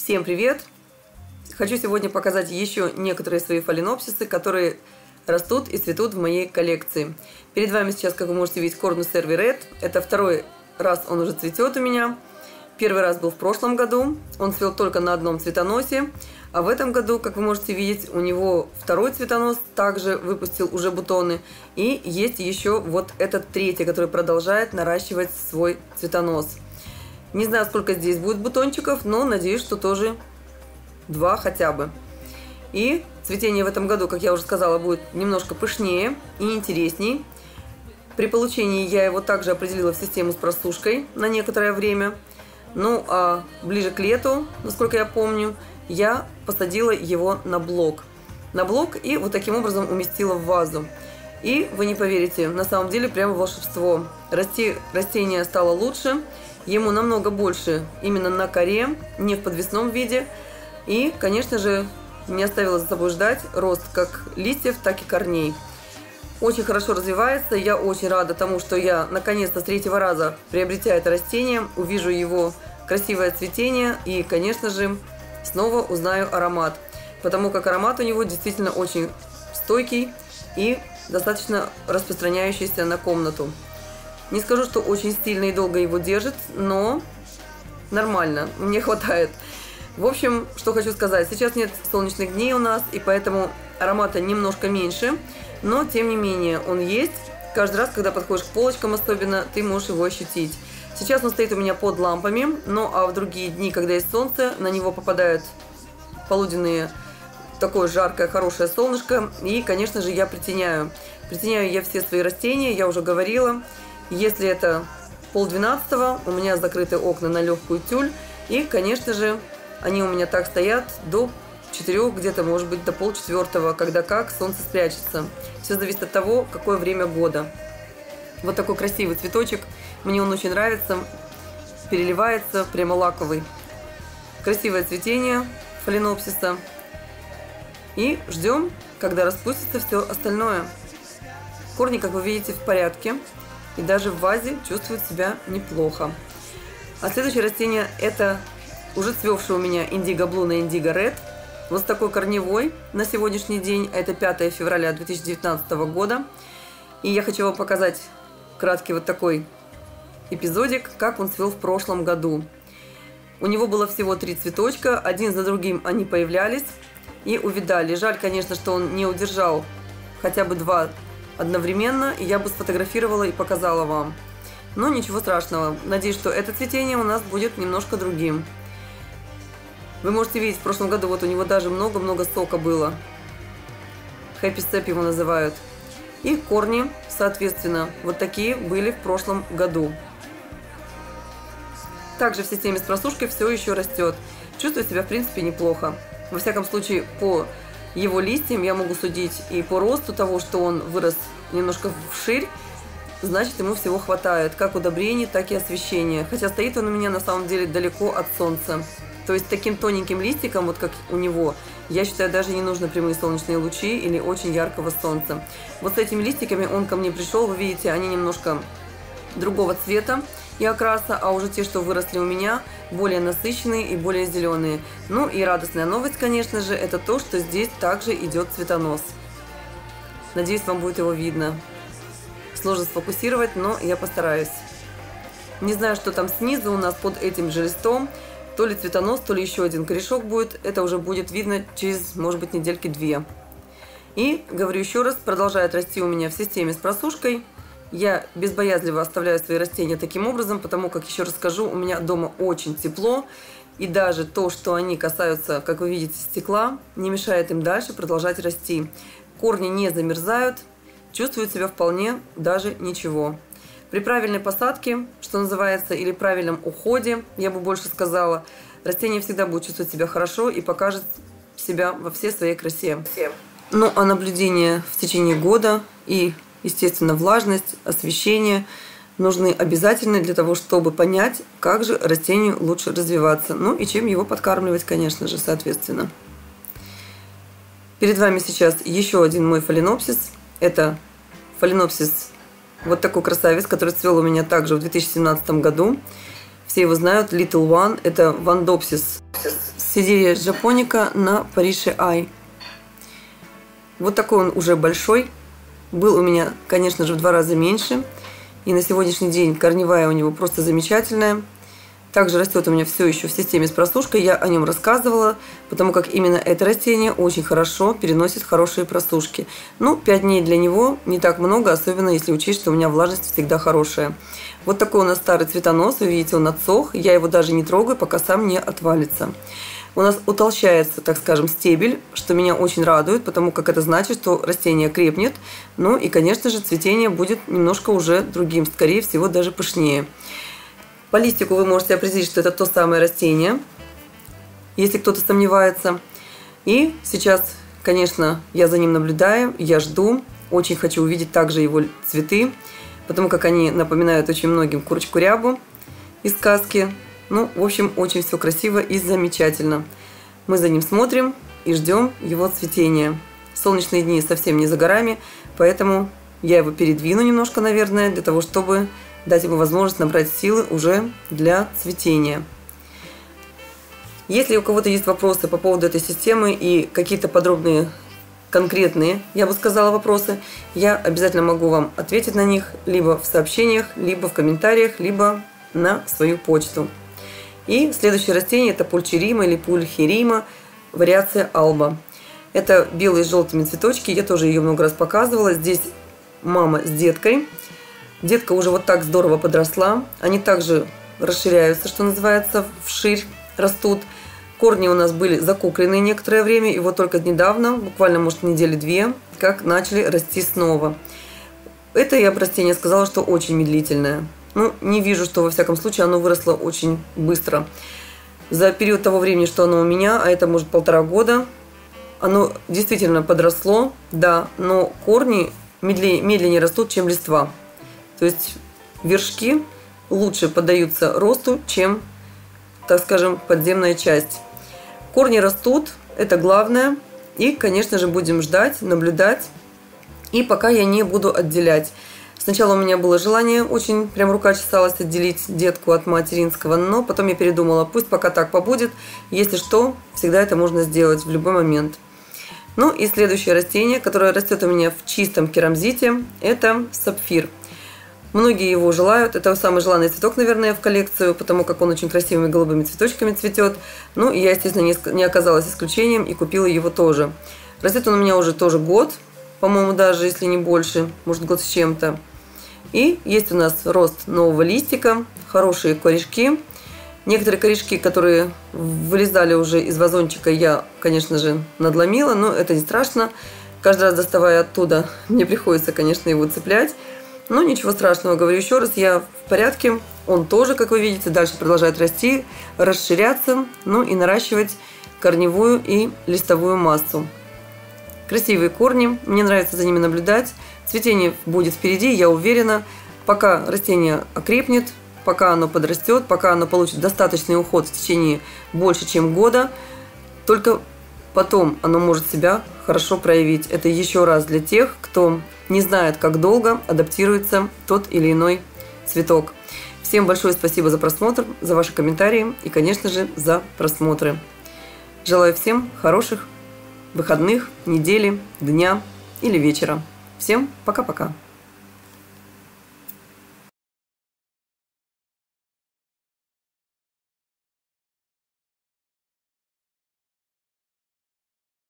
Всем привет! Хочу сегодня показать еще некоторые свои фаленопсисы, которые растут и цветут в моей коллекции. Перед вами сейчас, как вы можете видеть, Cornus Cervi Red. Это второй раз он уже цветет у меня. Первый раз был в прошлом году. Он цвел только на одном цветоносе. А в этом году, как вы можете видеть, у него второй цветонос также выпустил уже бутоны. И есть еще вот этот третий, который продолжает наращивать свой цветонос. Не знаю, сколько здесь будет бутончиков, но надеюсь, что тоже 2 хотя бы. И цветение в этом году, как я уже сказала, будет немножко пышнее и интересней. При получении я его также определила в систему с просушкой на некоторое время. Ну а ближе к лету, насколько я помню, я посадила его на блок. И вот таким образом уместила в вазу. И вы не поверите, на самом деле прямо волшебство. Растение стало лучше, ему намного больше именно на коре, не в подвесном виде. И, конечно же, не оставила за собой ждать рост как листьев, так и корней. Очень хорошо развивается, я очень рада тому, что я наконец-то с 3-го раза, приобретя это растение, увижу его красивое цветение и, конечно же, снова узнаю аромат. Потому как аромат у него действительно очень стойкий и достаточно распространяющийся на комнату. Не скажу, что очень сильно и долго его держит, но нормально, мне хватает. В общем, что хочу сказать, сейчас нет солнечных дней у нас, и поэтому аромата немножко меньше, но тем не менее он есть. Каждый раз, когда подходишь к полочкам особенно, ты можешь его ощутить. Сейчас он стоит у меня под лампами, ну а в другие дни, когда есть солнце, на него попадают полуденные, такое жаркое, хорошее солнышко, и, конечно же, я притеняю. Притеняю я все свои растения, я уже говорила. Если это 11:30, у меня закрыты окна на легкую тюль, и, конечно же, они у меня так стоят до 4, где-то, может быть, до 3:30, когда как солнце спрячется. Все зависит от того, какое время года. Вот такой красивый цветочек. Мне он очень нравится. Переливается, прямо лаковый. Красивое цветение фаленопсиса. И ждем, когда распустится все остальное. Корни, как вы видите, в порядке. И даже в вазе чувствуют себя неплохо. А следующее растение – это уже цвевший у меня Indigo Blue на Indigo Red. Вот с такой корневой на сегодняшний день. Это 5 февраля 2019 года. И я хочу вам показать краткий вот такой эпизодик, как он цвел в прошлом году. У него было всего 3 цветочка. Один за другим они появлялись и увядали. Жаль, конечно, что он не удержал хотя бы 2 одновременно. И я бы сфотографировала и показала вам. Но ничего страшного. Надеюсь, что это цветение у нас будет немножко другим. Вы можете видеть, в прошлом году вот у него даже много-много сока было. Happy Step его называют. И корни, соответственно, вот такие были в прошлом году. Также в системе с просушкой все еще растет. Чувствую себя, в принципе, неплохо. Во всяком случае, по его листьям я могу судить и по росту того, что он вырос немножко вширь. Значит, ему всего хватает, как удобрений, так и освещения. Хотя стоит он у меня на самом деле далеко от солнца. То есть таким тоненьким листиком, вот как у него, я считаю, даже не нужно прямые солнечные лучи или очень яркого солнца. Вот с этими листиками он ко мне пришел, вы видите, они немножко другого цвета и окраса, а уже те, что выросли у меня, более насыщенные и более зеленые. Ну и радостная новость, конечно же, это то, что здесь также идет цветонос. Надеюсь, вам будет его видно. Сложно сфокусировать, но я постараюсь. Не знаю, что там снизу у нас под этим же листом. То ли цветонос, то ли еще один корешок будет. Это уже будет видно через, может быть, недельки 2. И, говорю еще раз, продолжает расти у меня в системе с просушкой. Я безбоязливо оставляю свои растения таким образом, потому как, еще раз скажу, у меня дома очень тепло. И даже то, что они касаются, как вы видите, стекла, не мешает им дальше продолжать расти. Корни не замерзают, чувствуют себя вполне даже ничего. При правильной посадке, что называется, или правильном уходе, я бы больше сказала, растение всегда будет чувствовать себя хорошо и покажет себя во всей своей красе. Ну, а наблюдение в течение года и, естественно, влажность, освещение нужны обязательно для того, чтобы понять, как же растению лучше развиваться. Ну, и чем его подкармливать, конечно же, соответственно. Перед вами сейчас еще один мой фаленопсис. Это фаленопсис вот такой красавец, который цвел у меня также в 2017 году. Все его знают, Little One. Это вандопсис с Сидерия жапоника на Парише Ай. Вот такой он уже большой. Был у меня, конечно же, в 2 раза меньше. И на сегодняшний день корневая у него просто замечательная. Также растет у меня все еще в системе с просушкой. Я о нем рассказывала, потому как именно это растение очень хорошо переносит хорошие просушки. Ну, 5 дней для него не так много, особенно если учесть, что у меня влажность всегда хорошая. Вот такой у нас старый цветонос. Вы видите, он отсох. Я его даже не трогаю, пока сам не отвалится. У нас утолщается, так скажем, стебель, что меня очень радует, потому как это значит, что растение крепнет. Ну и, конечно же, цветение будет немножко уже другим, скорее всего, даже пышнее. По листику вы можете определить, что это то самое растение, если кто-то сомневается. И сейчас, конечно, я за ним наблюдаю, я жду. Очень хочу увидеть также его цветы, потому как они напоминают очень многим курочку-рябу из сказки. Ну, в общем, очень все красиво и замечательно. Мы за ним смотрим и ждем его цветения. Солнечные дни совсем не за горами, поэтому я его передвину немножко, наверное, для того, чтобы дать ему возможность набрать силы уже для цветения. Если у кого-то есть вопросы по поводу этой системы и какие-то подробные, конкретные, я бы сказала, вопросы, я обязательно могу вам ответить на них либо в сообщениях, либо в комментариях, либо на свою почту. И следующее растение – это пульчерима или пульхерима, вариация алба. Это белые с желтыми цветочки, я тоже ее много раз показывала. Здесь мама с деткой. Детка уже вот так здорово подросла. Они также расширяются, что называется, вширь растут. Корни у нас были закукленные некоторое время, и вот только недавно, буквально, может, недели 2, как начали расти снова. Это я про растение сказала, что очень медлительное. Ну, не вижу, что, во всяком случае, оно выросло очень быстро. За период того времени, что оно у меня, а это, может, 1,5 года, оно действительно подросло, да, но корни медленнее растут, чем листва. То есть вершки лучше поддаются росту, чем, так скажем, подземная часть. Корни растут, это главное. И, конечно же, будем ждать, наблюдать. И пока я не буду отделять. Сначала у меня было желание, очень прям рука чесалась отделить детку от материнского, но потом я передумала, пусть пока так побудет, если что, всегда это можно сделать в любой момент. Ну и следующее растение, которое растет у меня в чистом керамзите, это сапфир. Многие его желают, это самый желанный цветок, наверное, в коллекцию, потому как он очень красивыми голубыми цветочками цветет. Ну и я, естественно, не оказалась исключением и купила его тоже. Растет он у меня уже тоже год, по-моему, даже если не больше, может, год с чем-то. И есть у нас рост нового листика, хорошие корешки. Некоторые корешки, которые вылезали уже из вазончика, я, конечно же, надломила, но это не страшно. Каждый раз, доставая оттуда, мне приходится, конечно, его цеплять. Но ничего страшного, говорю еще раз, я в порядке. Он тоже, как вы видите, дальше продолжает расти, расширяться, ну и наращивать корневую и листовую массу. Красивые корни, мне нравится за ними наблюдать. Цветение будет впереди, я уверена. Пока растение окрепнет, пока оно подрастет, пока оно получит достаточный уход в течение больше, чем года, только потом оно может себя хорошо проявить. Это еще раз для тех, кто не знает, как долго адаптируется тот или иной цветок. Всем большое спасибо за просмотр, за ваши комментарии и, конечно же, за просмотры. Желаю всем хороших выходных, недели, дня или вечера. Всем пока-пока.